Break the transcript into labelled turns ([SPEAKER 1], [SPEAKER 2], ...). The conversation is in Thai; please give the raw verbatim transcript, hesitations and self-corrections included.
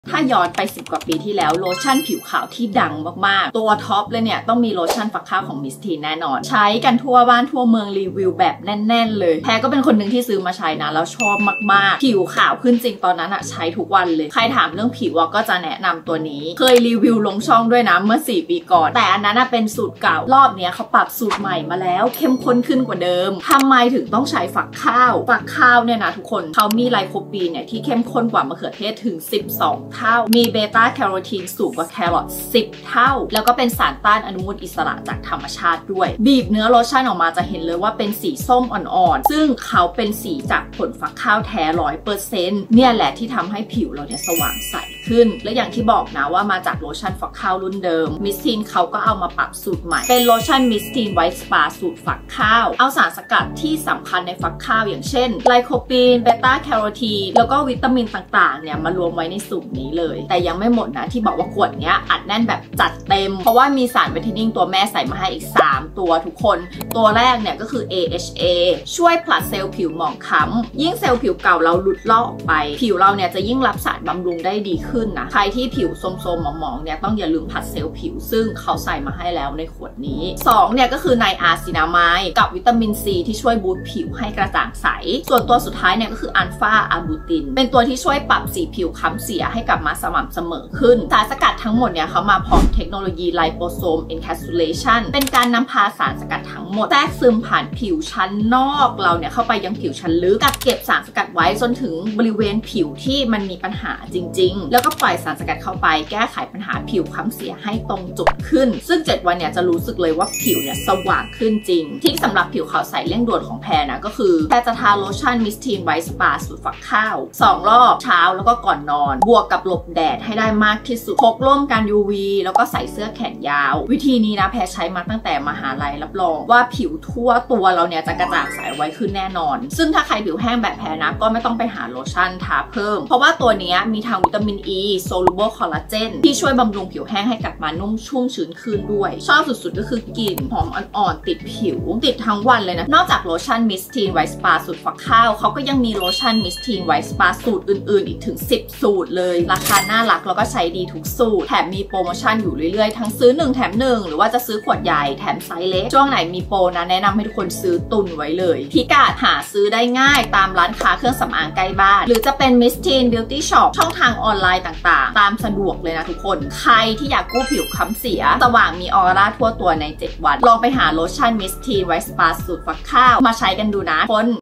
[SPEAKER 1] ถ้าย้อนไปสิบกว่าปีที่แล้วโลชั่นผิวขาวที่ดังมากๆตัวท็อปเลยเนี่ยต้องมีโลชั่นฝักข้าวของมิสทีนแน่นอนใช้กันทั่วบ้านทั่วเมืองรีวิวแบบแน่นๆเลยแพรก็เป็นคนหนึ่งที่ซื้อมาใช้นะแล้วชอบมากๆผิวขาวขึ้นจริงตอนนั้นอะใช้ทุกวันเลยใครถามเรื่องผิวก็จะแนะนำตัวนี้เคยรีวิวลงช่องด้วยนะเมื่อสี่ปีก่อนแต่อันนั้นเป็นสูตรเก่ารอบนี้เขาปรับสูตรใหม่มาแล้วเข้มข้นขึ้นกว่าเดิมทำไมถึงต้องใช้ฝักข้าวฝักข้าวเนี่ยนะทุกคนเขามีไลโคปีนเนี่ยที่เข้มข้นกว่ามะเขือเทศถึงสิบสองเท่ามีเบต้าแคโรทีนสูงกว่าแครอทสิบเท่าแล้วก็เป็นสารต้านอนุมูลอิสระจากธรรมชาติด้วยบีบเนื้อโลชั่นออกมาจะเห็นเลยว่าเป็นสีส้มอ่อนๆซึ่งเขาเป็นสีจากผลฝักข้าวแท้ ร้อยเปอร์เซ็นต์ เนี่ยแหละที่ทำให้ผิวเราเนี่ยสว่างใสขึ้นและอย่างที่บอกนะว่ามาจากโลชั่นฝักข้าวรุ่นเดิมมิสทีนเขาก็เอามาปรับสูตรใหม่เป็นโลชั่นมิสทีนไวท์สปาสูตรฝักข้าวเอาสารสกัดที่สำคัญในฝักข้าวอย่างเช่นไลโคปีนเบต้าแคโรทีนแล้วก็วิตามินต่างๆเนี่ยมารวมไว้ในสูตรนี้เลยแต่ยังไม่หมดนะที่บอกว่าขวดเนี้ยอัดแน่นแบบจัดเต็มเพราะว่ามีสารไวท์เทนนิ่งตัวแม่ใส่มาให้อีกสามตัวทุกคนตัวแรกเนี่ยก็คือ เอ เอช เอ ช่วยผลัดเซลล์ผิวหมองคล้ำยิ่งเซลล์ผิวเก่าเราหลุดลอกออกไปผิวเราเนี่ยจะยิ่งรับสารบำรุงได้ดีขึ้นนะใครที่ผิวโทรมๆหมองๆเนี่ยต้องอย่าลืมผลัดเซลล์ผิวซึ่งเขาใส่มาให้แล้วในขวดนี้สองเนี่ยก็คือไนอาซินามายกับวิตามินซีที่ช่วยบูสต์ผิวให้กระจ่างใสส่วนตัวสุดท้ายเนี่ยก็คืออัลฟาอาร์บูตินเป็นตัวที่ช่วยปรับสีผิวค้ำเสียให้กลับมาสม่ำเสมอขึ้นสารสกัดทั้งหมดเนี่ยเขามาพร้อมเทคโนโลยีไลโปโซมเอนแคปซูเลชันเป็นการนำพาสารสกัดทั้งหมดแทรกซึมผ่านผิวชั้นนอกเราเนี่ยเข้าไปยังผิวชั้นลึกกักเก็บสารสกัดไว้จนถึงบริเวณผิวที่มันมีปัญหาจริงๆแล้วก็ปล่อยสารสกัดเข้าไปแก้ไขปัญหาผิวค้ำเสียให้ตรงจุดขึ้นซึ่งเจ็ดวันเนี่ยจะรู้สึกเลยว่าผิวเนี่ยสว่างขึ้นจริงที่สำหรับผิวขาวใสเร่งด่วนของแพรนะก็คือแพรจะทาโลชั่นมิสทีนไวท์สปาสูตรฝักข้าวสองรอบเช้าแล้วก็ก่อนนอนบวกกับหลบแดดให้ได้มากที่สุดพกร่มกัน ยู วี แล้วก็ใส่เสื้อแขนยาววิธีนี้นะแพรใช้มาตั้งแต่มหาลัยรับรองว่าผิวทั่วตัวเราเนี่ยจะกระจ่างใสไว้ขึ้นแน่นอนซึ่งถ้าใครผิวแห้งแบบแพรนะก็ไม่ต้องไปหาโลชั่นทาเพิ่มเพราะว่าตัวนี้มีทางวิตามิน E soluble collagen ที่ช่วยบำรุงผิวแห้งให้กลับมานุ่มชุ่มชื้นขึ้นด้วยชอบสุดๆก็คือกลิ่นหอมอ่อนๆติดผิวติดทั้งวันเลยนะนอกจากโลชั่นมิสทีนไวท์สปาสูตรฝักข้าวเขาก็ยังมีโลชั่นมิสทีนไวท์สปาสูตรอื่นๆอีกถึงสิบสูตรเลยราคาน่ารักแล้วก็ใช้ดีทุกสูตรแถมมีโปรโมชั่นอยู่เรื่อยๆทั้งซื้อหนึ่งแถมหนึ่งหรือว่าจะซื้อขวดใหญ่แถมไซส์เล็กช่วงไหนมีโปรนะแนะนำให้ทุกคนซื้อตุนไว้เลยพิกัดหาซื้อได้ง่ายตามร้านค้าเครื่องสำอางใกล้บ้านหรือจะเป็น มิสทีน Beauty Shop ช่องทางออนไลน์ต่างๆตามสะดวกเลยนะทุกคนใครที่อยากกู้ผิวค้ำเสียสว่างมีออร่าทั่วตัวในเจ็ดวันลองไปหาโลชั่นมิสทีนไวท์สปาสูตรฝักข้าวมาใช้กันดูนะคน